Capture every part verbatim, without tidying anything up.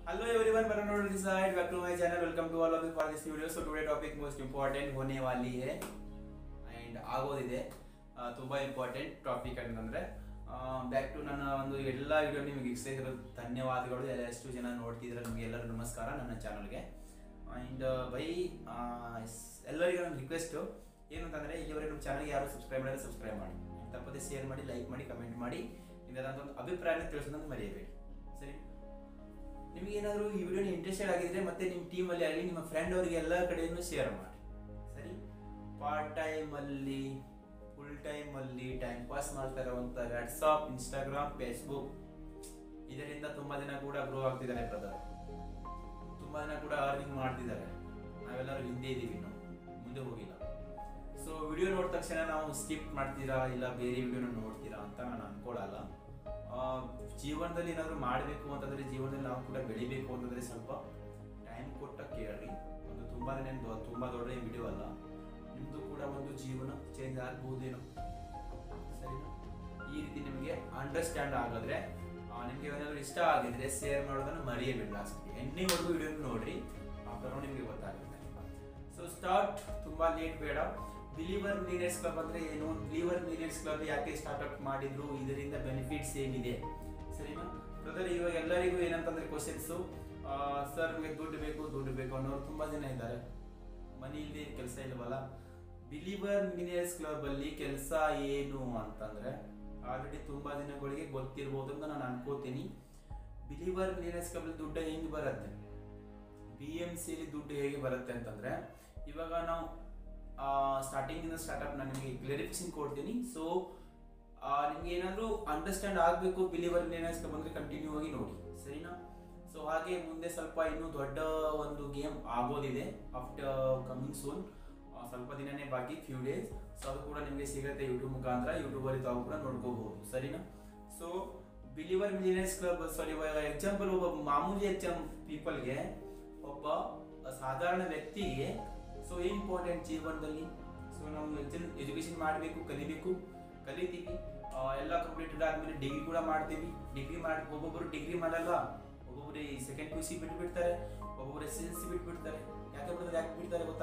Hello everyone, Varun this side. Back to my channel. Welcome to all of you for this video. So today topic most important होने वाली है and ಆಗೋದಿದೆ ತುಂಬಾ important topic ಅಂತಂದ್ರೆ back to ನನ್ನ ಒಂದು ಎಲ್ಲ ವಿಡಿಯೋ ನಿಮಗೆ ಇಷ್ಟೇ ಧನ್ಯವಾದಗಳು. ಎಷ್ಟು ಜನ ನೋಡ್ತಿದ್ರೆ ನಿಮಗೆ ಎಲ್ಲರೂ ನಮಸ್ಕಾರ ನನ್ನ ಚಾನಲ್ಗೆ. ಅಂಡ್ ಬೈ ಎಲ್ಲರಿಗೂ ನನ್ನ ರಿಕ್ವೆಸ್ಟ್ ಏನು ಅಂತಂದ್ರೆ ಇಲ್ಲಿವರೆಗೆ ನಮ್ಮ ಚಾನಲ್ಗೆ ಯಾರು ಸಬ್ಸ್ಕ್ರೈಬ್ ಮಾಡಿದ್ರೆ ಸಬ್ಸ್ಕ್ರೈಬ್ ಮಾಡಿ, ತಪ್ಪದೆ ಶೇರ್ ಮಾಡಿ, ಲೈಕ್ ಮಾಡಿ, ಕಮೆಂಟ್ ಮಾಡಿ, ನಿಮ್ಮದಂತ ಒಂದು ಅಭಿಪ್ರಾಯನ ತಿಳಿಸೋದನ್ನ ಮರೆಯಬೇಡಿ. ಸರಿ, ನಿಮಗೆ ಏನಾದರೂ ಈ ವಿಡಿಯೋ ಇಂಟ್ರೆಸ್ಟೆಡ್ ಆಗಿದ್ರೆ ಮತ್ತೆ ನಿಮ್ಮ ಟೀಮಲ್ಲಿ ಆಗಲಿ ನಿಮ್ಮ ಫ್ರೆಂಡ್ ಅವರಿಗೆ ಎಲ್ಲ ಕಡೆಯನ್ನು ಶೇರ್ ಮಾಡಿ. ಸರಿ, ಪಾರ್ಟ್ ಟೈಮ್ ಅಲ್ಲಿ ಫುಲ್ ಟೈಮ್ ಅಲ್ಲಿ ಟೈಮ್ ಪಾಸ್ ಮಾಡ್ತಾ ಇರುವಂತ ವಾಟ್ಸಾಪ್, ಇನ್ಸ್ಟಾಗ್ರಾಮ್, ಫೇಸ್ಬುಕ್ ಇದರಿಂದ ತುಂಬಾ ಜನ ಕೂಡ ಗ್ರೋ ಆಗ್ತಿದ್ದಾರೆ ಬ್ರದರ್. ತುಂಬಾ ಜನ ಕೂಡ ಅರ್ನಿಂಗ್ ಮಾಡ್ತಿದ್ದಾರೆ. ನಾವೆಲ್ಲರೂ ಹಿಂದೆ ಇದೀವಿ, ನಾವು ಮುಂದೆ ಹೋಗಿಲ್ಲ. ಸೊ ವಿಡಿಯೋ ನೋಡಿದ ತಕ್ಷಣ ನಾವು ಸ್ಕಿಪ್ ಮಾಡ್ತೀರಾ ಇಲ್ಲ ಬೇರೆ ವಿಡಿಯೋನ ನೋಡ್ತೀರಾ ಅಂತ ನಾನು ಅನ್ಕೊಳ್ಳಲ್ಲ. ಜೀವನದಲ್ಲಿ ಏನಾದರೂ ಮಾಡಬೇಕು ಅಂತಂದ್ರೆ, ಜೀವನದಲ್ಲಿ ನಾವು ಕೂಡ ಬೆಳಿಬೇಕು ಅಂತಂದ್ರೆ ಸ್ವಲ್ಪ ಟೈಮ್ ಕೊಟ್ಟ ಕೇಳ್ರಿ. ಒಂದು ತುಂಬಾ ತುಂಬಾ ದೊಡ್ಡ ವಿಡಿಯೋ ಅಲ್ಲ, ನಿಮ್ದು ಕೂಡ ಒಂದು ಜೀವನ ಚೇಂಜ್ ಆಗ್ಬಹುದೇನೋ. ಸರಿನಾ? ಈ ರೀತಿ ನಿಮಗೆ ಅಂಡರ್ಸ್ಟ್ಯಾಂಡ್ ಆಗಿದ್ರೆ, ನಿಮ್ಗೆ ಏನಾದರೂ ಇಷ್ಟ ಆಗಿದ್ರೆ ಶೇರ್ ಮಾಡೋದನ್ನು ಮರೆಯಬೇಡಿ. ಲಾಸ್ಟ್ಗೆ ಎಂಡಿಂಗ್ವರೆಗೂ ವಿಡಿಯೋ ನೋಡ್ರಿ, ಆಫ್ಟರ್ ನಿಮಗೆ ಗೊತ್ತಾಗುತ್ತೆ. ಸೊ ಸ್ಟಾರ್ಟ್, ತುಂಬಾ ಲೇಟ್ ಬೇಡ. ಬಿಲೀವರ್ ಮಿಲಿಯನೇರ್ಸ್ ಕ್ಲಬ್ ಅಂದ್ರೆ ಏನು, ಬಿಲೀವರ್ ಮಿಲಿಯನೇರ್ಸ್ ಕ್ಲಬ್ ಯಾಕೆ ಸ್ಟಾರ್ಟ್ ಅಪ್ ಮಾಡಿದ್ರು, ಇದರಿಂದ ಬೆನಿಫಿಟ್ಸ್ ಏನಿದೆ, ಸರಿನಾ ಬ್ರದರ್? ಇವಾಗ ಎಲ್ಲರಿಗೂ ಏನಂತಂದ್ರೆ ಕ್ವಶನ್ಸ್, ಸರ್ ನಮಗೆ ದುಡ್ಡು ಬೇಕು ದುಡ್ಡು ಬೇಕು ಅನ್ನೋರು ತುಂಬಾ ಜನ ಇದ್ದಾರೆ. ಮನಿ ಇಲ್ಲದೆ ಕೆಲಸ ಇಲ್ವಲ್ಲ. ಬಿಲೀವರ್ ಮಿಲಿಯನೇರ್ಸ್ ಕ್ಲಬ್ ಅಲ್ಲಿ ಕೆಲಸ ಏನು ಅಂತಂದ್ರೆ ಆಲ್ರೆಡಿ ತುಂಬಾ ಜನಗಳಿಗೆ ಗೊತ್ತಿರ್ಬೋದು ಅಂತ ನಾನು ಅನ್ಕೋತೀನಿ. ಬಿಲೀವರ್ ಮಿಲಿಯನೇರ್ಸ್ ಕ್ಲಬ್ ಅಲ್ಲಿ ದುಡ್ಡು ಹೆಂಗ್ ಬರುತ್ತೆ, ಬಿ ಎಂ ಸಿ ಅಲ್ಲಿ ದುಡ್ಡು ಹೇಗೆ ಬರುತ್ತೆ ಅಂತಂದ್ರೆ, ಇವಾಗ ನಾವು ಸ್ಟಾರ್ಟಿಂಗ್ ಇಂದ ಸ್ಟಾರ್ಟ್ಅಪ್ ನಾನು ನಿಮಗೆ ಕ್ಲಾರಿಫಿಕೇಶನ್ ಕೊಡ್ತೀನಿ. ಸೊ ನಿಮ್ಗೆ ಏನಾದರೂ ಅಂಡರ್ಸ್ಟ್ಯಾಂಡ್ ಆಗಬೇಕು ಬಿಲೀವರ್ ಮಿಲಿಯನೇರ್ಸ್ ಕ್ಲಬ್ ಅಂದ್ರೆ ಕಂಟಿನ್ಯೂ ಆಗಿ ನೋಡಿ, ಸರಿನಾ? ಸೊ ಹಾಗೆ ಮುಂದೆ ಸ್ವಲ್ಪ ಇನ್ನೂ ದೊಡ್ಡ ಒಂದು ಗೇಮ್ ಆಗೋದಿದೆ ಆಫ್ಟರ್ ಕಮಿಂಗ್ ಸೂನ್. ಸ್ವಲ್ಪ ದಿನನೇ ಬಾಕಿ, ಫ್ಯೂ ಡೇಸ್. ಸೊ ಅದು ಕೂಡ ನಿಮಗೆ ಸಿಗುತ್ತೆ ಯೂಟ್ಯೂಬ್ ಮುಖಾಂತರ. ಯೂಟ್ಯೂಬ್ ಅಲ್ಲಿ ತಾವು ಕೂಡ ನೋಡ್ಕೋಬಹುದು, ಸರಿನಾ? So believer millionaires club, sorry example ಒಬ್ಬ ಮಾಮೂಲಿ ಎಕ್ಸಾಮ್ ಪೀಪಲ್ಗೆ, ಒಬ್ಬ ಸಾಧಾರಣ ವ್ಯಕ್ತಿಗೆ ಸೊ ಏನ್ ಇಂಪಾರ್ಟೆಂಟ್ ಜೀವನದಲ್ಲಿ. ಸೊ ನಾವು ಎಜುಕೇಶನ್ ಮಾಡಬೇಕು, ಕಲಿಬೇಕು, ಕಲಿತೀವಿ. ಎಲ್ಲ ಕಂಪ್ಲೀಟೆಡ್ ಆದ್ಮೇಲೆ ಡಿಗ್ರಿ ಕೂಡ ಮಾಡ್ತೀವಿ. ಡಿಗ್ರಿ ಮಾಡಿ ಒಬ್ಬೊಬ್ಬರು ಡಿಗ್ರಿ ಮಾಡಲ್ಲ, ಒಬ್ಬೊಬ್ಬರು ಸೆಕೆಂಡ್ ಪಿ ಸಿ ಬಿಟ್ಟು ಬಿಡ್ತಾರೆ, ಒಬ್ಬೊಬ್ಬರು ಎಸ್ ಎಲ್ ಸಿ ಬಿಟ್ಟು ಬಿಡ್ತಾರೆ. ಯಾಕೆ ಬಿಡ್ತಾರೆ ಯಾಕೆ ಬಿಡ್ತಾರೆ ಗೊತ್ತಾ?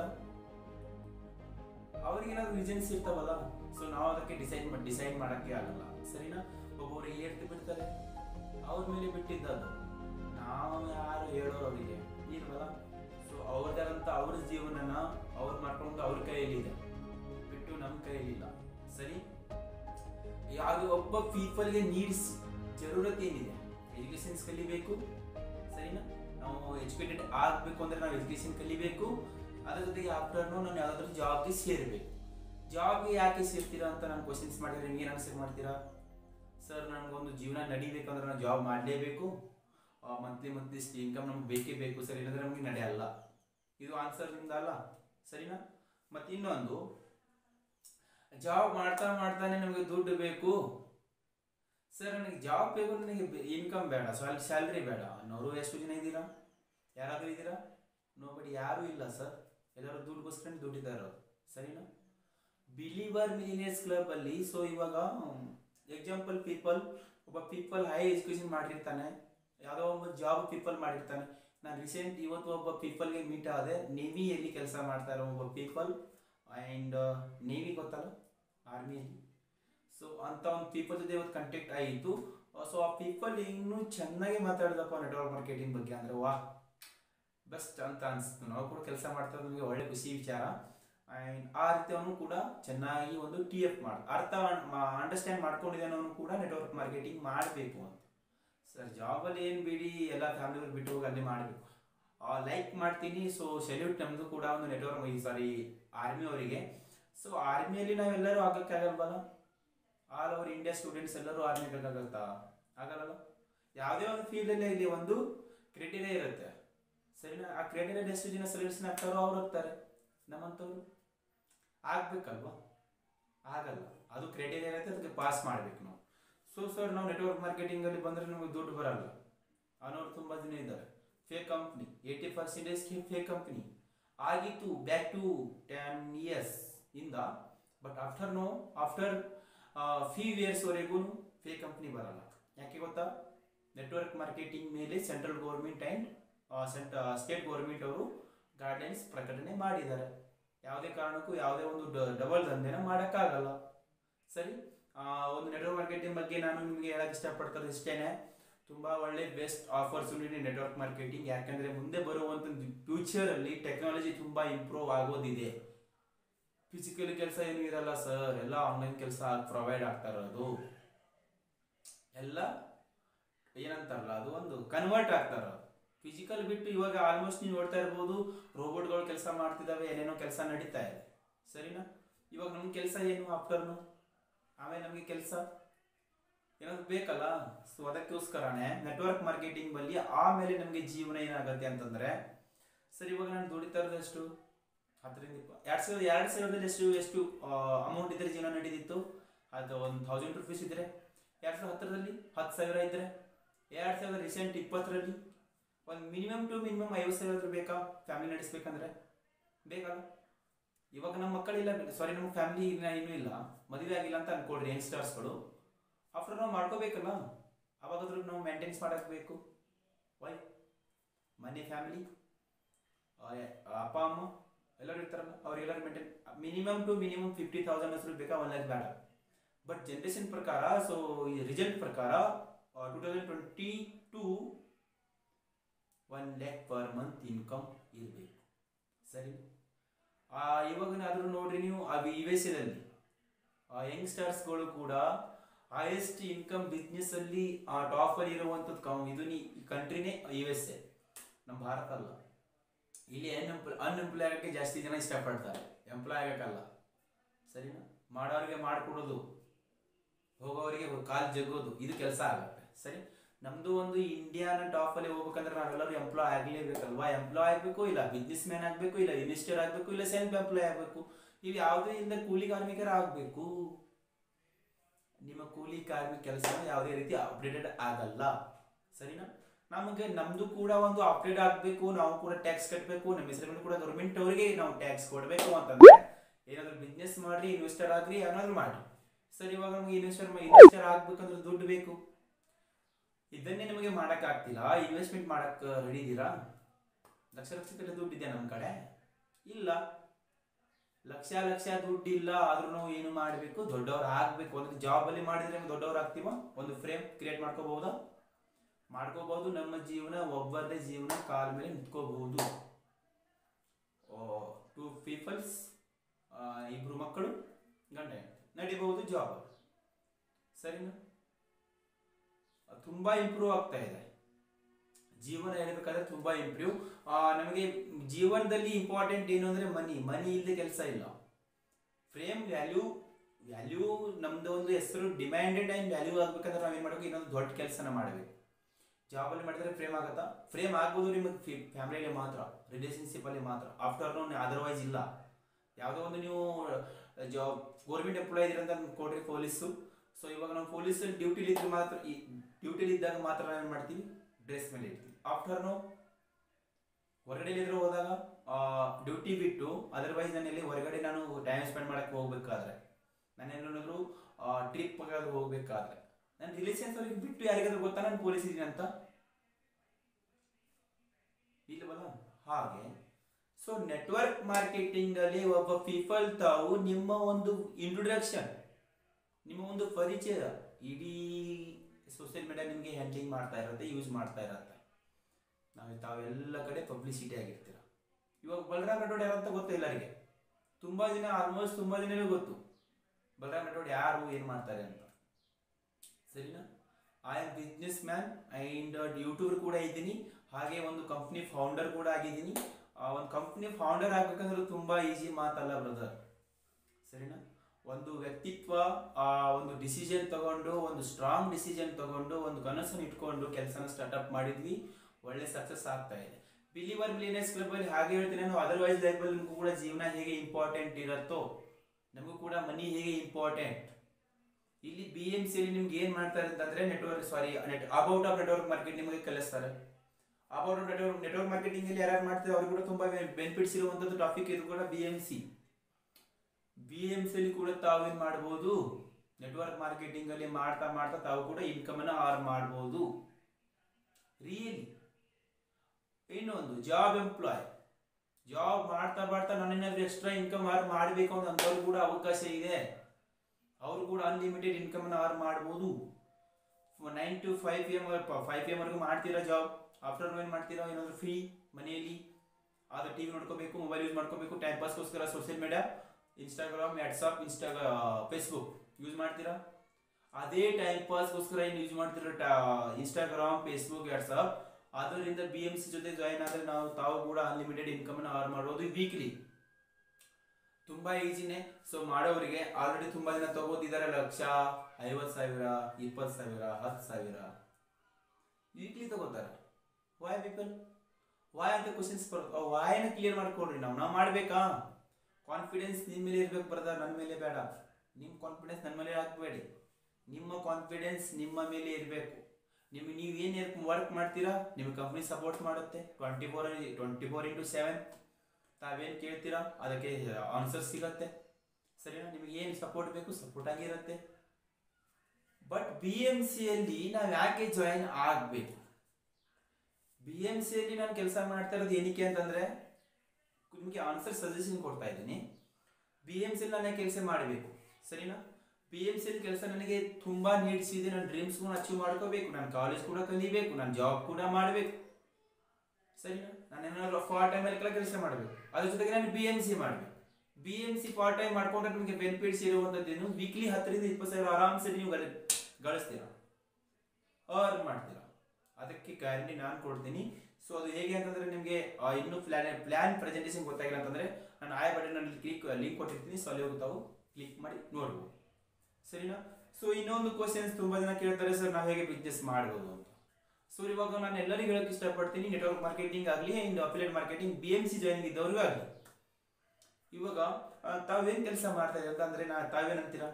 ಅವ್ರಿಗೆ ಏನಾದ್ರು ರೀಸನ್ಸ್ ಇರ್ತಾವಲ್ಲ. ಸೊ ನಾವು ಅದಕ್ಕೆ ಡಿಸೈಡ್ ಡಿಸೈಡ್ ಮಾಡಕ್ಕೆ ಆಗಲ್ಲ, ಸರಿನಾ? ಒಬ್ಬೊಬ್ರು ಏರ್ತು ಬಿಡ್ತಾರೆ, ಅವ್ರ ಮೇಲೆ ಬಿಟ್ಟಿದ್ದದು. ನಾವು ಯಾರು ಹೇಳೋರು ಅವರಿಗೆ ಇಲ್ವಲ್ಲ. ಸೊ ಅವ್ರದಾರಂತ ಅವ್ರ ಜೀವನನ ಅವ್ರು ಮಾಡ್ಕೊಂಡು ಅವ್ರ ಕೈಯಲ್ಲಿದೆ, ಬಿಟ್ಟು ನಮ್ಮ ಕೈಯಲ್ಲಿಲ್ಲ. ಸರಿ, ಯಾವುದು ಒಬ್ಬ ಪೀಪಲ್ಗೆ ನೀಡ್ಸ್ ಜರೂರತ್ ಏನಿದೆ, ಎಜುಕೇಶನ್ಸ್ ಕಲಿಬೇಕು, ಸರಿನಾ? ನಾವು ಎಜುಕೇಟೆಡ್ ಆಗಬೇಕು ಅಂದ್ರೆ ನಾವು ಎಜುಕೇಶನ್ ಕಲಿಬೇಕು. ಅದ್ರ ಜೊತೆಗೆ ಆಫ್ಟರ್ ನಾನು ಯಾವ್ದಾದ್ರು ಜಾಬ್ಗೆ ಸೇರ್ಬೇಕು. ಜಾಬ್ಗೆ ಯಾಕೆ ಸೇರ್ತೀರಾ ಅಂತ ನಾನು ಕ್ವಶನ್ಸ್ ಮಾಡಿದ್ರೆ ನಿಮ್ಗೆ ಏನು ಆನ್ಸರ್ ಮಾಡ್ತೀರಾ? ಸರ್ ನನಗೊಂದು ಜೀವನ ನಡಿಬೇಕಂದ್ರೆ ನಾನು ಜಾಬ್ ಮಾಡಲೇಬೇಕು, ಮಂತ್ಲಿ ಮಂತ್ಲಿ ಇಷ್ಟು ಇನ್ಕಮ್ ನಮ್ಗೆ ಬೇಕೇ ಬೇಕು ಸರ್, ಇಲ್ಲಂದ್ರೆ ನಮಗೆ ನಡೆಯಲ್ಲ. ಇದು ಆನ್ಸರ್ ನಿಮ್ದು ಅಲ್ಲ, ಸರಿನಾ? ಮತ್ತೆ ಇನ್ನೊಂದು, ಜಾಬ್ ಮಾಡ್ತಾ ಮಾಡ್ತಾನೆ ನಮಗೆ ದುಡ್ಡು ಬೇಕು ಸರ್, ನನಗೆ ಜಾಬ್ ಬೇಕು, ನನಗೆ ಇನ್ಕಮ್ ಬೇಡ, ಸ್ಯಾಲ್ರಿ ಬೇಡ ಅನ್ನೋರು ಎಷ್ಟು ಜನ ಇದ್ದೀರಾ? ಯಾರಾದರೂ ಇದ್ದೀರಾ? ನೋಬಡಿ, ಯಾರು ಇಲ್ಲ ಸರ್. ಎಲ್ಲರೂ ದುಡ್ಡುಗೋಸ್ಕರ ದುಡ್ಡಿದ್ದಾರೆ, ಸರಿನಾ? ಬಿಲೀವರ್ ಮಿಲಿಯನೇರ್ಸ್ ಕ್ಲಬ್ ಅಲ್ಲಿ, ಸೊ ಇವಾಗ ಎಕ್ಸಾಂಪಲ್ ಪೀಪಲ್, ಒಬ್ಬ ಪೀಪಲ್ ಹೈ ಎಜುಕೇಶನ್ ಮಾಡಿರ್ತಾನೆ, ಯಾವುದೋ ಒಬ್ಬ ಜಾಬ್ ಪೀಪಲ್ ಮಾಡಿರ್ತಾನೆ. ನಾನು ರೀಸೆಂಟ್ ಇವತ್ತು ಒಬ್ಬ ಪೀಪಲ್ಗೆ ಮೀಟ್ ಆದೆ, ನೇವಿಯಲ್ಲಿ ಕೆಲಸ ಮಾಡ್ತಾ ಇರೋ ಒಬ್ಬ ಪೀಪಲ್. ಆ್ಯಂಡ್ ನೇವಿ ಗೊತ್ತಲ್ಲ, ಆರ್ಮಿಯಲ್ಲಿ. ಸೊ ಅಂತ ಒಂದು ಪೀಪಲ್ ಜೊತೆ ಇವತ್ತು ಕಾಂಟ್ಯಾಕ್ಟ್ ಆಯಿತು. ಸೊ ಆ ಪೀಪಲ್ ಇನ್ನೂ ಚೆನ್ನಾಗಿ ಮಾತಾಡಿದಪ್ಪ ನೆಟ್ವರ್ಕ್ ಮಾರ್ಕೆಟಿಂಗ್ ಬಗ್ಗೆ, ಅಂದರೆ ವಾ ಬೆಸ್ಟ್ ಅಂತ ಅನಿಸ್ತು. ನಾವು ಕೂಡ ಕೆಲಸ ಮಾಡ್ತಾ ನಮಗೆ ಒಳ್ಳೆ ಖುಷಿ ವಿಚಾರ. ಆ್ಯಂಡ್ ಆ ರೀತಿ ಅವನು ಕೂಡ ಚೆನ್ನಾಗಿ ಒಂದು ಟಿ ಎಫ್ ಮಾಡಿ ಅರ್ಥ ಅಂಡರ್ಸ್ಟ್ಯಾಂಡ್ ಮಾಡ್ಕೊಂಡಿದ್ದಾನೆ, ಅವನು ಕೂಡ ನೆಟ್ವರ್ಕ್ ಮಾರ್ಕೆಟಿಂಗ್ ಮಾಡಬೇಕು ಅಂತ. ಸರ್ ಜಾಬಲ್ಲಿ ಏನು ಬಿಡಿ, ಎಲ್ಲ ಫ್ಯಾಮಿಲಿಯವ್ರು ಬಿಟ್ಟು ಹೋಗಿ ಅಲ್ಲಿ ಮಾಡಬೇಕು, ಲೈಕ್ ಮಾಡ್ತೀನಿ. ಸೊ ಸೆಲ್ಯೂಟ್, ನಮ್ಮದು ಕೂಡ ಒಂದು ನೆಟ್ವರ್ಕ್, ಸಾರಿ ಆರ್ಮಿ ಅವರಿಗೆ. ಸೊ ಆರ್ಮಿಯಲ್ಲಿ ನಾವೆಲ್ಲರೂ ಆಗಕ್ಕಾಗಲ್ವಲ್ಲ, ಆಲ್ ಓವರ್ ಇಂಡಿಯಾ ಸ್ಟೂಡೆಂಟ್ಸ್ ಎಲ್ಲರೂ ಆರ್ಮಿ ಬೇಕಾಗತ್ತಾ? ಆಗಲ್ಲ. ಯಾವುದೇ ಒಂದು ಫೀಲ್ಡಲ್ಲೇ ಇಲ್ಲಿ ಒಂದು ಕ್ರೈಟೀರಿಯಾ ಇರುತ್ತೆ, ಸರಿನಾ? ಆ ಕ್ರೈಟೀರಿಯಾ ಎಷ್ಟು ಜನ ಸೆಲೆಕ್ಷನ್ ಆಗ್ತಾರೋ ಅವ್ರು ಹೋಗ್ತಾರೆ, ನಮ್ಮಂಥವ್ರು ಆಗ್ಬೇಕಲ್ವಾ? ಆಗಲ್ಲ. ಅದು ಕ್ರೈಟೀರಿಯಾ ಇರುತ್ತೆ, ಅದಕ್ಕೆ ಪಾಸ್ ಮಾಡಬೇಕು ನಾವು. ಸೊ ಸರ್ ನಾವು ನೆಟ್ವರ್ಕ್ ಮಾರ್ಕೆಟಿಂಗ್ ಅಲ್ಲಿ ಬಂದ್ರೆ ನಮಗೆ ದುಡ್ಡು ಬರಲ್ಲ ಅನ್ನೋರು ತುಂಬಾ ಜನ ಇದ್ದಾರೆ. Fake company, eighty percentage fake company ಆಗಿತ್ತು ಬ್ಯಾಕ್ ಟು ಟೆನ್ ಇಯರ್ಸ್ ಇಂದ. But after no after few years ವರೆಗೂ ಫೇಕ್ ಕಂಪ್ನಿ ಬರಲ್ಲ. ಯಾಕೆ ಗೊತ್ತಾ? ನೆಟ್ವರ್ಕ್ ಮಾರ್ಕೆಟಿಂಗ್ ಮೇಲೆ central government and state government ಅವರು ಗೈಡ್ಲೈನ್ಸ್ ಪ್ರಕಟಣೆ ಮಾಡಿದ್ದಾರೆ. ಯಾವುದೇ ಕಾರಣಕ್ಕೂ ಯಾವುದೇ ಒಂದು ಡಬಲ್ ದಂಧೆನ ಮಾಡೋಕ್ಕಾಗಲ್ಲ. ಸರಿ, ಒಂದು ನೆಟ್ವರ್ಕ್ ಮಾರ್ಕೆಟಿಂಗ್ ಬಗ್ಗೆ ನಾನು ನಿಮಗೆ ಹೇಳಕ್ಕೆ ಇಷ್ಟಪಡ್ತಾರೆ ಇಷ್ಟೇನೆ. ತುಂಬ ಒಳ್ಳೆ ಬೆಸ್ಟ್ ಆಪರ್ಚುನಿಟಿ ನೆಟ್ವರ್ಕ್ ಮಾರ್ಕೆಟಿಂಗ್. ಯಾಕಂದರೆ ಮುಂದೆ ಬರುವಂಥ ಫ್ಯೂಚರಲ್ಲಿ ಟೆಕ್ನಾಲಜಿ ತುಂಬ ಇಂಪ್ರೂವ್ ಆಗೋದಿದೆ. ಫಿಸಿಕಲ್ ಕೆಲಸ ಏನು ಇರಲ್ಲ ಸರ್, ಎಲ್ಲ ಆನ್ಲೈನ್ ಕೆಲಸ ಪ್ರೊವೈಡ್ ಆಗ್ತಾ ಇರೋದು. ಎಲ್ಲ ಏನಂತಾರಲ್ಲ, ಅದು ಒಂದು ಕನ್ವರ್ಟ್ ಆಗ್ತಾ ಇರೋದು. ಫಿಸಿಕಲ್ ಬಿಟ್ಟು ಇವಾಗ ಆಲ್ಮೋಸ್ಟ್ ನೀವು ನೋಡ್ತಾ ಇರ್ಬೋದು, ರೋಬೋಟ್ಗಳು ಕೆಲಸ ಮಾಡ್ತಿದ್ದಾವೆ, ಏನೇನೋ ಕೆಲಸ ನಡೀತಾ ಇದೆ. ಸರಿನಾ? ಇವಾಗ ನಮ್ಗೆ ಕೆಲಸ ಏನು ಆಫ್ಟರ್ನು, ಆಮೇಲೆ ನಮಗೆ ಕೆಲಸ ಏನಾದ್ರು ಬೇಕಲ್ಲ. ಸೊ ಅದಕ್ಕೋಸ್ಕರನೇ ನೆಟ್ವರ್ಕ್ ಮಾರ್ಕೆಟಿಂಗ್ ಬಲ್ಲಿ ಆಮೇಲೆ ನಮಗೆ ಜೀವನ ಏನಾಗುತ್ತೆ ಅಂತಂದರೆ, ಸರಿ ಇವಾಗ ನಾನು ದುಡಿತಾ ಇರೋದಷ್ಟು ಹತ್ತರಿಂದ ಇಪ್ಪ ಎರಡು ಸಾವಿರದ ಎರಡು ಸಾವಿರದಲ್ಲಿ ಎಷ್ಟು ಎಷ್ಟು ಅಮೌಂಟ್ ಇದ್ದರೆ ಜೀವನ ನಡೀತಿತ್ತು. ಅದು ಒಂದು ಥೌಸಂಡ್ ರುಪೀಸ್ ಇದ್ದರೆ, ಎರಡು ಸಾವಿರದ ಹತ್ತರಲ್ಲಿ ಹತ್ತು ಸಾವಿರ ಇದ್ದರೆ, ಎರಡು ಸಾವಿರದ ರೀಸೆಂಟ್ ಇಪ್ಪತ್ತರಲ್ಲಿ ಒಂದು ಮಿನಿಮಮ್ ಟು ಮಿನಿಮಮ್ ಐವತ್ತು ಸಾವಿರ ಬೇಕಾ ಫ್ಯಾಮಿಲಿ ನಡೆಸ್ಬೇಕಂದ್ರೆ? ಬೇಕಲ್ಲ. ಇವಾಗ ನಮ್ಮ ಮಕ್ಕಳಿಲ್ಲ, ಸಾರಿ ನಮ್ಮ ಫ್ಯಾಮಿಲಿ ಇನ್ನೂ ಇಲ್ಲ, ಮದುವೆ ಆಗಿಲ್ಲ ಅಂತ ಅನ್ಕೊಳ್ರಿ ಯಂಗ್ಸ್ಟರ್ಸ್ಗಳು. ಆಫ್ಟರ್ ನಾವು ಮಾಡ್ಕೋಬೇಕಲ್ಲ, ಅವಾಗಾದ್ರೂ ನಾವು ಮೇಂಟೆನ್ಸ್ ಮಾಡಬೇಕು. ವೈ ಮನೆ ಫ್ಯಾಮಿಲಿ ಅಪ್ಪ ಅಮ್ಮ ಎಲ್ಲರೂ ಇರ್ತಾರಲ್ಲ, ಅವ್ರಿಗೆಲ್ಲರೂ maintain minimum to minimum fifty thousand ಅಷ್ಟು ಬೇಕಾ, ಒನ್ ಲ್ಯಾಕ್ ಬೇಡ. ಬಟ್ ಜನರೇಷನ್ ಪ್ರಕಾರ, ಸೊ ಈ ರಿಸಲ್ಟ್ ಪ್ರಕಾರ two thousand twenty two one lakh per month income ಇರಬೇಕು. ಸರಿ, ಇವಾಗನಾದರೂ ನೋಡ್ರಿ ನೀವು ಆ ಯು ಎಸ್ ಎದಲ್ಲಿ ಯಂಗ್ಸ್ಟರ್ಸ್ಗಳು ಕೂಡ ಹೈಯೆಸ್ಟ್ ಇನ್ಕಮ್ ಬಿಸ್ನೆಸ್ ಅಲ್ಲಿ ಟಾಪ್ ಅಲ್ಲಿ ಇರುವಂಥದ್ದು ಕಮ್ ಇದು ಈ ಕಂಟ್ರಿನೇ ಯು ಎಸ್ ಎ, ನಮ್ಮ ಭಾರತ ಅಲ್ಲ. ಇಲ್ಲಿ ಅನ್ಎಂಪ್ಲಾಯ್ ಅನ್ಎಂಪ್ಲಾಯ್ ಆಗಕ್ಕೆ ಜಾಸ್ತಿ ಜನ ಇಷ್ಟಪಡ್ತಾರೆ, ಎಂಪ್ಲಾಯ್ ಆಗಕ್ಕಲ್ಲ. ಸರಿನಾ? ಮಾಡೋರಿಗೆ ಮಾಡಿಕೊಡೋದು, ಹೋಗೋರಿಗೆ ಕಾಲು ಜಗ್ಗೋದು, ಇದು ಕೆಲಸ ಆಗುತ್ತೆ. ಸರಿ, ನಮ್ದು ಒಂದು ಇಂಡಿಯಾನ ಟಾಪ್ ಅಲ್ಲಿ ಹೋಗ್ಬೇಕಂದ್ರೆ ನಾವೆಲ್ಲರೂ ಎಂಪ್ಲಾಯ್ ಆಗಲೇಬೇಕಲ್ವಾ? ಎಂಪ್ಲಾಯ್ ಆಗಬೇಕು, ಇಲ್ಲ ಬಿಸ್ನೆಸ್ ಮ್ಯಾನ್ ಆಗಬೇಕು, ಇಲ್ಲ ಇನ್ವೆಸ್ಟರ್ ಆಗಬೇಕು, ಇಲ್ಲ ಸೆಲ್ಫ್ ಎಂಪ್ಲಾಯ್ ಆಗಬೇಕು. ಇವು ಯಾವುದೇ ಇಂದ ಕೂಲಿ ಕಾರ್ಮಿಕರ ಆಗಬೇಕು. ನಿಮ್ಮ ಕೂಲಿ ಕಾರ್ಮಿಕ ಕೆಲಸ ಯಾವುದೇ ರೀತಿ ಅಪ್ಡೇಟೆಡ್ ಆಗಲ್ಲ. ಸರಿನಾ? ನಮಗೆ ನಮ್ದು ಕೂಡ ಒಂದು ಅಪ್ಡೇಟ್ ಆಗಬೇಕು, ನಾವು ಕೂಡ ಟ್ಯಾಕ್ಸ್ ಕಟ್ಟಬೇಕು, ನಮ್ಮ ಹೆಸರುಗಳು ಕೂಡ ಗೌರ್ಮೆಂಟ್ ಅವರಿಗೆ ನಾವು ಟ್ಯಾಕ್ಸ್ ಕೊಡಬೇಕು ಅಂತಂದ್ರೆ ಏನಾದ್ರು ಬಿಸ್ನೆಸ್ ಮಾಡ್ರಿ, ಇನ್ವೆಸ್ಟರ್ ಆಗ್ರಿ, ಏನಾದ್ರು ಮಾಡಿ. ಸರಿ, ಇವಾಗ ನಮಗೆ ಇನ್ವೆಸ್ಟರ್ ಇನ್ವೆಸ್ಟರ್ ಆಗ್ಬೇಕಂದ್ರೆ ದುಡ್ಡು ಬೇಕು. ಇದನ್ನೇ ನಮಗೆ ಮಾಡಕ್ ಆಗ್ತಿಲ್ಲ. ಇನ್ವೆಸ್ಟ್ಮೆಂಟ್ ಮಾಡಕ್ ರೆಡಿ ಇದ್ದೀರಾ? ಲಕ್ಷ ಲಕ್ಷ ಕಡೆ ದುಡ್ಡು ಇದೆ ನಮ್ಮ ಕಡೆ ಇಲ್ಲ, ಲಕ್ಷ ಲಕ್ಷ ದುಡ್ಡು ಇಲ್ಲ. ಆದ್ರೂ ನಾವು ಏನು ಮಾಡಬೇಕು, ದೊಡ್ಡವ್ರು ಆಗ್ಬೇಕು. ಒಂದು ಜಾಬ್ ಅಲ್ಲಿ ಮಾಡಿದ್ರೆ ದೊಡ್ಡವ್ರು ಆಗ್ತೀವ, ಒಂದು ಫ್ರೇಮ್ ಕ್ರಿಯೇಟ್ ಮಾಡ್ಕೋಬಹುದಾ? ಮಾಡ್ಕೋಬಹುದು. ನಮ್ಮ ಜೀವನ ಒಬ್ಬರದೇ ಜೀವನ ಕಾಲ ಮೇಲೆ ನಿಂತ್ಕೋಬಹುದು. ಟೂ ಪೀಪಲ್ಸ್, ಇಬ್ರು ಮಕ್ಕಳು, ಗಂಡ ನಡಿಬಹುದು ಜಾಬ್. ಸರಿನಾ? ತುಂಬಾ ಇಂಪ್ರೂವ್ ಆಗ್ತಾ ಇದೆ ಜೀವನ. ಹೇಳ್ಬೇಕಾದ್ರೆ ತುಂಬಾ ಇಂಪ್ರೂವ್. ನಮಗೆ ಜೀವನದಲ್ಲಿ ಇಂಪಾರ್ಟೆಂಟ್ ಏನು ಅಂದ್ರೆ ಮನಿ. ಮನಿ ಇಲ್ಲದೆ ಕೆಲಸ ಇಲ್ಲ. ಫ್ರೇಮ್ ವ್ಯಾಲ್ಯೂ ವ್ಯಾಲ್ಯೂ ನಮ್ದು ಒಂದು ಹೆಸರು ಡಿಮ್ಯಾಂಡೆಡ್ ಆ್ಯಂಡ್ ವ್ಯಾಲ್ಯೂ ಆಗ್ಬೇಕಂದ್ರೆ ನಾವೇನು ಮಾಡಬೇಕು, ಇನ್ನೊಂದು ದೊಡ್ಡ ಕೆಲಸನ ಮಾಡಬೇಕು. ಜಾಬಲ್ಲಿ ಮಾಡಿದ್ರೆ ಫ್ರೇಮ್ ಆಗುತ್ತಾ? ಫ್ರೇಮ್ ಆಗ್ಬೋದು ನಿಮಗೆ ಫ್ಯಾಮಿಲಿಯಲ್ಲಿ ಮಾತ್ರ, ರಿಲೇಷನ್ಶಿಪ್ ಅಲ್ಲಿ ಮಾತ್ರ. ಆಫ್ಟರ್ ಅದರ್ವೈಸ್ ಇಲ್ಲ. ಯಾವುದೋ ಒಂದು ನೀವು ಜಾಬ್ ಗೌರ್ಮೆಂಟ್ ಎಂಪ್ಲಾಯ್ ಇದ್ರೆ ಅಂತ ಕೊಡ್ರಿ, ಪೊಲೀಸು. ಸೊ ಇವಾಗ ನಾವು ಪೊಲೀಸಲ್ಲಿ ಡ್ಯೂಟಿಲಿ ಇದ್ರೆ ಮಾತ್ರ, ಡ್ಯೂಟಿಲಿ ಇದ್ದಾಗ ಮಾತ್ರ ಏನು ಮಾಡ್ತೀವಿ, ಡ್ರೆಸ್ ಮೇಲೆ ಇರ್ತೀವಿ. ಆಫ್ಟರ್ ನಾವು ಹೊರಗಡೆ ಇದ್ರೆ ಹೋದಾಗ ಡ್ಯೂಟಿ ಬಿಟ್ಟು ಅದರ್ವೈಸ್ ನಾನು ಎಲ್ಲಿ ಹೊರಗಡೆ ನಾನು ಟೈಮ್ ಸ್ಪೆಂಡ್ ಮಾಡಕ್ಕೆ ಹೋಗ್ಬೇಕಾದ್ರೆ, ನಾನೇನಾದ್ರು ಟ್ರಿಪ್ ಹೋಗ್ಬೇಕಾದ್ರೆ ನನ್ನ ರಿಲೇಷನ್ಸ್ ಅವ್ರಿಗೆ ಬಿಟ್ಟು ಯಾರಿಗಾದ್ರೂ ಗೊತ್ತಾ ನಾನು ಪೊಲೀಸ್ ಇದೀನಿ ಅಂತ? ಇಲ್ಲವಲ್ಲ? ಹಾಗೆ ಸೊ ನೆಟ್ವರ್ಕ್ ಮಾರ್ಕೆಟಿಂಗ್ ಅಲ್ಲಿ ಒಬ್ಬ ಪೀಪಲ್ ತಾವು ನಿಮ್ಮ ಒಂದು ಇಂಟ್ರೊಡಕ್ಷನ್, ನಿಮ್ಮ ಒಂದು ಪರಿಚಯ ಇಡೀ ಸೋಷಿಯಲ್ ಮೀಡಿಯಾ ನಿಮಗೆ ಹ್ಯಾಂಡ್ಲಿಂಗ್ ಮಾಡ್ತಾ ಇರುತ್ತೆ, ಯೂಸ್ ಮಾಡ್ತಾ ಇರತ್ತೆ. ನಾವು ತಾವೆಲ್ಲ ಕಡೆ ಪಬ್ಲಿಸಿಟಿ ಆಗಿರ್ತೀರ. ಇವಾಗ ಬಲರಾಮ್ ರಾಠೋಡ್ ಯಾರು ಅಂತ ಗೊತ್ತು ಎಲ್ಲರಿಗೆ, ತುಂಬಾ ದಿನ ಆಲ್ಮೋಸ್ಟ್ ತುಂಬಾ ದಿನವೇ ಗೊತ್ತು ಬಲರಾಮ್ ರಾಠೋಡ್ ಯಾರು, ಏನು ಮಾಡ್ತಾರೆ ಅಂತ. ಸರಿನಾ? I am businessman and YouTuber ಕೂಡ ಇದ್ದೀನಿ, ಹಾಗೆ ಒಂದು ಕಂಪ್ನಿ ಫೌಂಡರ್ ಕೂಡ ಆಗಿದ್ದೀನಿ. ಒಂದು ಕಂಪ್ನಿ ಫೌಂಡರ್ ಆಗ್ಬೇಕಂದ್ರೆ ತುಂಬಾ ಈಸಿ ಮಾತಲ್ಲ ಬ್ರದರ್. ಸರಿನಾ? ಒಂದು ವ್ಯಕ್ತಿತ್ವ, ಒಂದು ಡಿಸಿಷನ್ ತಗೊಂಡು, ಒಂದು ಸ್ಟ್ರಾಂಗ್ ಡಿಸಿಷನ್ ತಗೊಂಡು, ಒಂದು ಕನಸನ್ನು ಇಟ್ಕೊಂಡು ಕೆಲಸನ ಸ್ಟಾರ್ಟ್ಅಪ್ ಮಾಡಿದ್ವಿ, ಒಳ್ಳೆ ಸಕ್ಸಸ್ ಆಗ್ತಾ ಇದೆ. ಬಿಲಿವರ್ ಬಿಲಿಯನರ್ಸ್ ಕ್ಲಬ್ ಅಲ್ಲಿ ಹಾಗೆ ಹೇಳ್ತೀನಿ ನಾನು. ಅದರ್ವೈಸ್ ಲೈಫಲ್ಲಿ ನಿಮಗೂ ಕೂಡ ಜೀವನ ಹೇಗೆ ಇಂಪಾರ್ಟೆಂಟ್ ಇರುತ್ತೋ ನಮಗೂ ಕೂಡ ಮನಿ ಹೇಗೆ ಇಂಪಾರ್ಟೆಂಟ್. ಇಲ್ಲಿ ಬಿ ಎಂ ಸಿ ಅಲ್ಲಿ ನಿಮ್ಗೆ ಏನ್ ಮಾಡ್ತಾರೆ ಅಂತಂದ್ರೆ network sorry net about of network market ನಿಮಗೆ ಕಲಿಸ್ತಾರೆ. About of network network marketing ಅಲ್ಲಿ ಯಾರು ಮಾಡ್ತಾರೆ ಅವ್ರಿಗೆ ಕೂಡ ತುಂಬಾ ಬೆನಿಫಿಟ್ಸ್ ಇರುವಂತದ್ದು ಟಾಪಿಕ್. ಇದು ಕೂಡ B M C B M C ಅಲ್ಲಿ ಕೂಡ ತಾವೇನ್ ಮಾಡಬಹುದು, ನೆಟ್ವರ್ಕ್ ಮಾರ್ಕೆಟಿಂಗ್ ಅಲ್ಲಿ ಮಾಡ್ತಾ ಮಾಡ್ತಾ ತಾವು ಕೂಡ ಇನ್ಕಮ್ ಅನ್ನ ಅರ್ನ್ ಮಾಡಬಹುದು. ಇನ್ನೊಂದು ಜಾಬ್ ಎಂಪ್ಲಾಯ್, ಜಾಬ್ ಮಾಡ್ತಾ ಮಾಡ್ತಾ ನಾನೇನಾದ್ರೂ ಎಕ್ಸ್ಟ್ರಾ ಇನ್ಕಮ್ ಅರ್ನ್ ಮಾಡಬೇಕು ಅಂತ ಅಂಥವ್ರು ಕೂಡ ಅವಕಾಶ ಇದೆ. ಅವರು ಕೂಡ ಅನ್ಲಿಮಿಟೆಡ್ ಇನ್ಕಮ್ ಅರ್ನ್ ಮಾಡ್ಬೋದು. Nine to five P M five P M ವರೆಗೂ ಮಾಡ್ತೀರಾ ಜಾಬ್, ಆಫ್ಟರ್ ಏನು ಮಾಡ್ತೀರಾ, ಏನಾದ್ರು ಫ್ರೀ ಮನೆಯಲ್ಲಿ ಆದ್ರೆ ಟಿವಿ ನೋಡ್ಕೋಬೇಕು, ಮೊಬೈಲ್ ಯೂಸ್ ಮಾಡ್ಕೋಬೇಕು, ಟೈಮ್ ಪಾಸ್ಗೋಸ್ಕರ social media Instagram, WhatsApp, Instagram Facebook use ಮಾಡ್ತೀರಾ. ಅದೇ ಟೈಮ್ ಪಾಸ್ಗೋಸ್ಕರ ಏನು ಯೂಸ್ ಮಾಡ್ತೀರಾ ಇನ್ಸ್ಟಾಗ್ರಾಮ್, ಫೇಸ್ಬುಕ್, ವಾಟ್ಸಪ್, ಅದರಿಂದ ಬಿ ಎಂ ಸಿ ಜೊತೆ ಜಾಯಿನ್ ಆದರೆ ನಾವು ತಾವು ಕೂಡ ಅನ್ಲಿಮಿಟೆಡ್ ಇನ್ಕಮ್ ಅರ್ನ್ ಮಾಡೋದು ವೀಕ್ಲಿ. ತುಂಬಾ ಈಸಿನೇ. ಸೊ ಮಾಡೋರಿಗೆ ಆಲ್ರೆಡಿ ತುಂಬಾ ಜನ ತಗೋತಿದ್ದಾರೆ ಲಕ್ಷ, ಐವತ್ತು ಸಾವಿರ, ಇಪ್ಪತ್ತು ಸಾವಿರ, ಹತ್ತು ಸಾವಿರ ವೀಕ್ಲಿ ತಗೋತಾರೆ. ವಾಯ್ ಪೀಪಲ್, ವಾಯ್ ಅಂತ ಕ್ವಶನ್ಸ್ ಬರುತ್ತೆ. ವಾಯ್ನ ಕ್ಲಿಯರ್ ಮಾಡ್ಕೊಡ್ರಿ. ನಾವು ನಾವು ಮಾಡ್ಬೇಕಾ? ಕಾನ್ಫಿಡೆನ್ಸ್ ನಿಮ್ಮ ಮೇಲೆ ಇರ್ಬೇಕು ಬ್ರದರ್, ನನ್ನ ಮೇಲೆ ಬೇಡ. ನಿಮ್ಮ ಕಾನ್ಫಿಡೆನ್ಸ್ ನನ್ನ ಮೇಲೆ ಹಾಕಬೇಡಿ. ನಿಮ್ಮ ಕಾನ್ಫಿಡೆನ್ಸ್ ನಿಮ್ಮ ಮೇಲೆ ಇರಬೇಕು. ನಿಮ್ಗೆ ನೀವು ಏನು ವರ್ಕ್ ಮಾಡ್ತೀರಾ ನಿಮ್ಮ ಕಂಪ್ನಿ ಸಪೋರ್ಟ್ ಮಾಡುತ್ತೆ. Twenty four twenty four into seven ತಾವೇನು ಕೇಳ್ತೀರಾ ಅದಕ್ಕೆ ಆನ್ಸರ್ ಸಿಗತ್ತೆ. ಸರಿನಾ? ನಿಮಗೆ ಏನು ಸಪೋರ್ಟ್ ಬೇಕು ಸಪೋರ್ಟ್ ಆಗಿರುತ್ತೆ. ಬಟ್ ಬಿ ಎಂ ಸಿಯಲ್ಲಿ ನಾವು ಯಾಕೆ ಜಾಯಿನ್ ಆಗಬೇಕು? ಬಿ ಎಂ ಸಿಯಲ್ಲಿ ನಾನು ಕೆಲಸ ಮಾಡ್ತಾ ಇರೋದು ಏನಕ್ಕೆ ಅಂತಂದರೆ ನಿಮಗೆ ಆನ್ಸರ್ ಸಜೆಷನ್ ಕೊಡ್ತಾ ಇದ್ದೀನಿ. ಬಿ ಎಂ ಸಿಯಲ್ಲಿ ನಾನು ಕೆಲಸ ಮಾಡಬೇಕು. ಸರಿನಾ? ಬಿ ಎಂ ಸಿಯಲ್ಲಿ ಕೆಲಸ ನನಗೆ ತುಂಬ ನೀಡ್ಸ್ ಇದೆ. ನನ್ನ ಡ್ರೀಮ್ಸ್ ಕೂಡ ಅಚೀವ್ ಮಾಡ್ಕೋಬೇಕು, ನಾನು ಕಾಲೇಜ್ ಕೂಡ ಕಲಿಬೇಕು, ನಾನು ಜಾಬ್ ಕೂಡ ಮಾಡಬೇಕು. ಸರಿನಾ? ನಾನು ಏನಾದ್ರು ಪಾರ್ಟ್ ಟೈಮ್ ಅಲ್ಲಿ ಕೆಲಸ ಮಾಡಬೇಕು. ಅದ್ರ ಜೊತೆಗೆ ನಾನು ಬಿ ಎಂ ಸಿ ಮಾಡಬೇಕು. B M C part time ಮಾಡ್ಕೊಂಡ್ರೆ ನಿಮಗೆ ಬೆನಿಫಿಟ್ಸ್ ಇರುವಂಥದ್ದೇನು, ವೀಕ್ಲಿ ಹತ್ತರಿಂದ ಇಪ್ಪತ್ತು ಸಾವಿರ ಆರಾಮ್ಸೆ ನೀವು ಗಳಿಸ್ತೀರಾ, ಅರ್ನ್ ಮಾಡ್ತೀರಾ. ಅದಕ್ಕೆ ಗ್ಯಾರಂಟಿ ನಾನು ಕೊಡ್ತೀನಿ. ಸೊ ಅದು ಹೇಗೆ ಅಂತಂದ್ರೆ ನಿಮಗೆ ಇನ್ನೂ ಪ್ಲಾನ್ ಪ್ಲಾನ್ ಪ್ರೆಸೆಂಟೇಷನ್ ಗೊತ್ತಾಗಿಲ್ಲ ಅಂತಂದ್ರೆ ನಾನು ಆಯ್ ಬಟನ್ನಲ್ಲಿ ಕ್ಲಿಕ್ ಲಿಂಕ್ ಕೊಟ್ಟಿರ್ತೀನಿ. ಸೊ ಅಲ್ಲಿ ಹೋಗಿ ತಾವು ಕ್ಲಿಕ್ ಮಾಡಿ ನೋಡ್ಬೋದು. ಸರಿನಾ? ಸೊ ಇನ್ನೊಂದು ಕ್ವಶನ್ಸ್ ತುಂಬಾ ಜನ ಕೇಳ್ತಾರೆ, ಸರ್ ನಾವು ಹೇಗೆ ಬಿಸ್ನೆಸ್ ಮಾಡ್ಬೋದು ಅಂತ. ಸೊ ಇವಾಗ ನಾನು ಎಲ್ಲರಿಗೂ ಹೇಳಕ್ಕೆ ಇಷ್ಟಪಡ್ತೀನಿ, ನೆಟ್ವರ್ಕ್ ಮಾರ್ಕೆಟಿಂಗ್ ಆಗಲಿ and affiliate marketing B M C join ಇದ್ದವ್ರಿಗೂ ಆಗಲಿ. ಇವಾಗ ತಾವೇನು ಕೆಲಸ ಮಾಡ್ತಾ ಇದ್ದೀರ ಅಂತಂದ್ರೆ ನಾ ತಾವೇನಂತೀರಾ,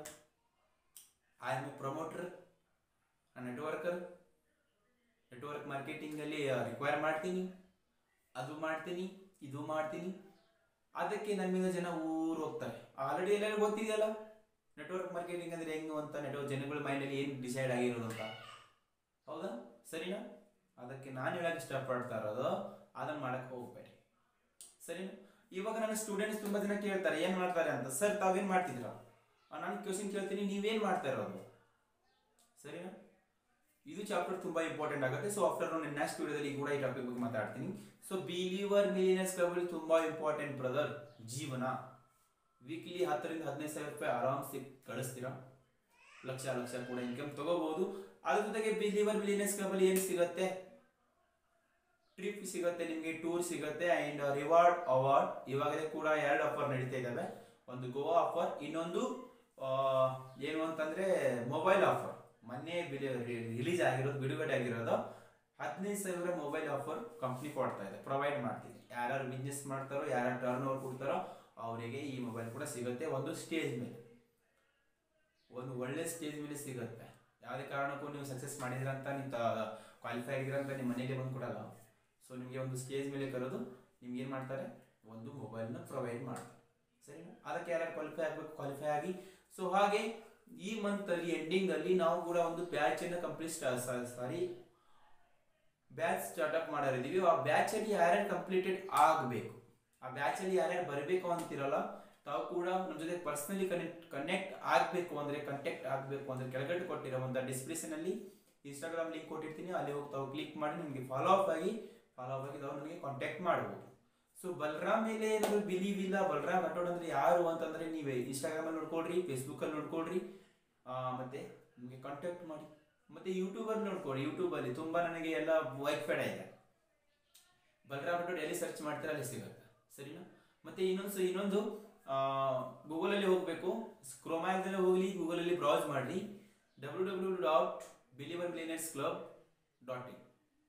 I am a promoter, networker, network marketing ಅಲ್ಲಿ ರಿಕ್ವೈರ್ ಮಾಡ್ತೀನಿ, ಅದು ಮಾಡ್ತೀನಿ, ಇದು ಮಾಡ್ತೀನಿ. ಅದಕ್ಕೆ ನಮ್ಮಿಂದ ಜನ ಊರು ಹೋಗ್ತಾರೆ. ಆಲ್ರೆಡಿ ಎಲ್ಲರಿಗೂ ಗೊತ್ತಿದೆಯಲ್ಲ ನೆಟ್ವರ್ಕ್ ಮಾರ್ಕೆಟಿಂಗ್ ಅಂದ್ರೆ ಹೆಂಗು ಅಂತ, ನೆಟ್ವರ್ಕ್ ಜನಗಳ ಮೈಂಡಲ್ಲಿ ಏನು ಡಿಸೈಡ್ ಆಗಿರೋದು ಅಂತ. ಹೌದಾ? ಸರಿನಾ? ಅದಕ್ಕೆ ನಾನು ಹೇಳಕ್ಕೆ ಇಷ್ಟಪಡ್ತಾ ಇರೋದು ಅದನ್ನ ಮಾಡಕ್ಕೆ ಹೋಗ್ಬೇಡಿ. ಸರಿನಾ? ಇವಾಗ ನನ್ನ ಸ್ಟೂಡೆಂಟ್ಸ್ ತುಂಬಾ ಜನ ಕೇಳ್ತಾರೆ ಏನ್ ಮಾಡ್ತಾರೆ ಅಂತ. ಸರ್ ತಾವೇನ್ ಮಾಡ್ತಿದ್ರ? ನಾನು ಕ್ವಶನ್ ಕೇಳ್ತೀನಿ, ನೀವೇನ್ ಮಾಡ್ತಾ ಇರೋದು? ಸರಿನಾ? ಇದು ಚಾಪ್ಟರ್ ತುಂಬಾ ಇಂಪಾರ್ಟೆಂಟ್ ಆಗುತ್ತೆ. ಸೊ ಆಫ್ಟರ್ ನಾನು ನೆಕ್ಸ್ಟ್ ವಿಡಿಯೋದಲ್ಲಿ ಕೂಡ ಈ ಟಾಪಿಕ್ ಬಗ್ಗೆ ಮಾತಾಡ್ತೀನಿ. ಸೊ ಬಿಲೀವರ್ ಮಿಲಿಯನರ್ಸ್ ಕ್ಲಬ್ ತುಂಬಾ ಇಂಪಾರ್ಟೆಂಟ್ ಬ್ರದರ್. ಜೀವನ ವೀಕ್ಲಿ ಹತ್ತರಿಂದ ಹದಿನೈದು ಸಾವಿರ ರೂಪಾಯಿ ಆರಾಮ್ಸಿ ಗಳಿಸ್ತೀರಾ, ಲಕ್ಷ ಲಕ್ಷ ಕೂಡ ಇನ್ಕಮ್ ತಗೋಬಹುದು. ಅದ್ರ ಜೊತೆಗೆ ಬಿಲೀವರ್ ಮಿಲಿಯನರ್ಸ್ ಕ್ಲಬ್ ಅಲ್ಲಿ ಏನು ಸಿಗುತ್ತೆ, ಟ್ರಿಪ್ ಸಿಗುತ್ತೆ ನಿಮಗೆ, ಟೂರ್ ಸಿಗುತ್ತೆ ಅಂಡ್ ರಿವಾರ್ಡ್ ಅವಾರ್ಡ್. ಇವಾಗಲೇ ಕೂಡ ಎರಡು ಆಫರ್ ನಡೀತಾ ಇದ್ದಾವೆ. ಒಂದು ಗೋವಾ ಆಫರ್, ಇನ್ನೊಂದು ಏನು ಅಂತಂದ್ರೆ ಮೊಬೈಲ್ ಆಫರ್. ಮೊನ್ನೆ ರಿಲೀಸ್ ಆಗಿರೋದು, ಬಿಡುಗಡೆ ಆಗಿರೋದು ಹದಿನೈದು ಸಾವಿರ ಮೊಬೈಲ್ ಆಫರ್ ಕಂಪ್ನಿ ಕೊಡ್ತಾ ಇದೆ, ಪ್ರೊವೈಡ್ ಮಾಡ್ತಿದೆ. ಯಾರ್ಯಾರು ಬಿಸ್ನೆಸ್ ಮಾಡ್ತಾರೋ, ಯಾರ್ಯಾರು ಟರ್ನ್ ಓವರ್ ಕೊಡ್ತಾರೋ ಅವರಿಗೆ ಈ ಮೊಬೈಲ್ ಕೂಡ ಸಿಗುತ್ತೆ. ಒಂದು ಸ್ಟೇಜ್ ಮೇಲೆ, ಒಂದು ಒಳ್ಳೆ ಸ್ಟೇಜ್ ಮೇಲೆ ಸಿಗುತ್ತೆ. ಯಾವುದೇ ಕಾರಣಕ್ಕೂ ನೀವು ಸಕ್ಸಸ್ ಮಾಡಿದ್ರ ಅಂತ, ನೀವು ಕ್ವಾಲಿಫೈ ಆಗಿದ್ರ ಅಂತ ನಿಮ್ಮ ಮನೆಗೆ ಬಂದು ಕೊಡಲ್ಲ. ಸೊ ನಿಮಗೆ ಒಂದು ಸ್ಟೇಜ್ ಮೇಲೆ ಕರೆದು ನಿಮ್ಗೆ ಏನು ಮಾಡ್ತಾರೆ, ಒಂದು ಮೊಬೈಲ್ನ ಪ್ರೊವೈಡ್ ಮಾಡ್ತಾರೆ. ಸರಿನಾ? ಅದಕ್ಕೆ ಯಾರು ಕ್ವಾಲಿಫೈ ಆಗಬೇಕು, ಕ್ವಾಲಿಫೈ ಆಗಿ. ಸೊ ಹಾಗೆ ಈ ಮಂತ್ ಅಲ್ಲಿ ಎಂಡಿಂಗ್ ಅಲ್ಲಿ ನಾವು ಕೂಡ ಒಂದು ಬ್ಯಾಚ್ ಅನ್ನ ಕಂಪ್ಲೀಟ್ ಸಾರಿ ಬ್ಯಾಚ್ ಸ್ಟಾರ್ಟ್ಅಪ್ ಮಾಡಿದೀವಿ. ಆ ಬ್ಯಾಚ್ ಅಲ್ಲಿ ಯಾರ್ಯಾರು ಕಂಪ್ಲೀಟೆಡ್ ಆಗಬೇಕು, ಆ ಬ್ಯಾಚ್ ಅಲ್ಲಿ ಯಾರ್ಯಾರು ಬರಬೇಕು ಅಂತಿರಲ್ಲ, ತಾವು ಕೂಡ ನಮ್ಮ ಜೊತೆ ಪರ್ಸನಲಿ ಕನೆಕ್ಟ್ ಕನೆಕ್ಟ್ ಆಗಬೇಕು ಅಂದ್ರೆ, ಕಾಂಟ್ಯಾಕ್ಟ್ ಆಗಬೇಕು ಅಂದ್ರೆ ಕೆಳಗಡೆ ಕೊಟ್ಟಿರೋ ಒಂದು ಡಿಸ್ಕ್ರಿಪ್ಷನ್ ಅಲ್ಲಿ ಇನ್ಸ್ಟಾಗ್ರಾಮ್ ಲಿಂಕ್ ಕೊಟ್ಟಿರ್ತೀನಿ. ಅಲ್ಲಿ ಹೋಗಿ ತಾವು ಕ್ಲಿಕ್ ಮಾಡಿ ನಿಮಗೆ ಫಾಲೋ ಅಪ್ ಆಗಿ ಫಾಲೋ ಅಪ್ ಆಗಿ ತಾವು ನನಗೆ ಕಾಂಟ್ಯಾಕ್ಟ್ ಮಾಡಬಹುದು. ಸೊ ಬಲರಾಮ್ ಮೇಲೆ ಏನಾದ್ರು ಬಿಲೀವ್ ಇಲ್ಲ, ಬಲರಾಮ್ ರಾಠೋಡ್ ಅಂದ್ರೆ ಯಾರು ಅಂತಂದ್ರೆ ನೀವೇ ಇನ್ಸ್ಟಾಗ್ರಾಮ್ ಅಲ್ಲಿ ನೋಡ್ಕೊಳ್ರಿ, ಫೇಸ್ಬುಕ್ ಅಲ್ಲಿ ನೋಡ್ಕೊಳ್ರಿ, ಮತ್ತೆ ನಿಮಗೆ ಕಾಂಟ್ಯಾಕ್ಟ್ ಮಾಡಿ. ಮತ್ತೆ ಯೂಟ್ಯೂಬ್ ಅಲ್ಲಿ ನೋಡ್ಕೊಳ್ರಿ. ಯೂಟ್ಯೂಬ್ ಅಲ್ಲಿ ತುಂಬಾ ನನಗೆ ಎಲ್ಲ ವೈಫೈಡ್ ಇದೆ. ಬಲರಾಮ್ ರಾಠೋಡ್ ಎಲ್ಲಿ ಸರ್ಚ್ ಮಾಡ್ತೀರಾ ಅಲ್ಲಿ ಸಿಗುತ್ತೆ. ಸರಿನಾ? ಮತ್ತೆ ಇನ್ನೊಂದು ಇನ್ನೊಂದು ಗೂಗಲ್ ಅಲ್ಲಿ ಹೋಗ್ಬೇಕು, ಕ್ರೋಮಾದಲ್ಲಿ ಹೋಗ್ಲಿ, ಗೂಗಲ್ ಅಲ್ಲಿ ಬ್ರೌಸ್ ಮಾಡಿ W W dot believer millionaires club dot in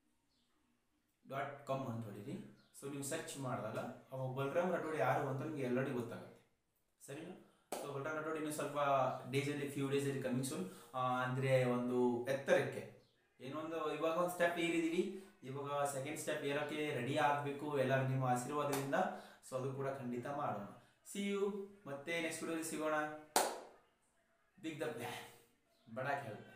dot com ಅಂತ ಹೊಡೀರಿ. ಸೊ ನೀವು ಸರ್ಚ್ ಮಾಡಿದಾಗ ಅವಾಗ ಬಲರಾಮ್ ರಾಠೋಡ್ ಯಾರು ಅಂತ ನಿಮಗೆ ಎಲ್ಲರಿಗೂ ಗೊತ್ತಾಗುತ್ತೆ. ಸರಿನಾ? ಸೊ ಬಲರಾಮ್ ರಾಠೋಡ್ ಇನ್ನು ಸ್ವಲ್ಪ ಡೇಸ್ ಅಲ್ಲಿ ಫ್ಯೂ ಡೇಸ್ ಅಲ್ಲಿ ಕಮಿಂಗ್ ಸೂನ್. ಅಂದ್ರೆ ಒಂದು ಎತ್ತರಕ್ಕೆ ಏನೊಂದು ಇವಾಗ ಒಂದು ಸ್ಟೆಪ್ ಏರಿದೀವಿ, ಇವಾಗ ಸೆಕೆಂಡ್ ಸ್ಟೆಪ್ ಏರೋಕೆ ರೆಡಿ ಆಗಬೇಕು ಎಲ್ಲ ನಿಮ್ಮ ಆಶೀರ್ವಾದದಿಂದ. ಸೊ ಅದು ಕೂಡ ಖಂಡಿತ ಮಾಡೋಣ. ಸಿ ಯು, ಮತ್ತೆ ನೆಕ್ಸ್ಟ್ ವಿಡಿಯೋದಲ್ಲಿ ಸಿಗೋಣ. ಬಿಗ್ ದ ಪ್ಲಾನ್ ಬಡಾಕ್ ಹೇಳ್ತಾರೆ.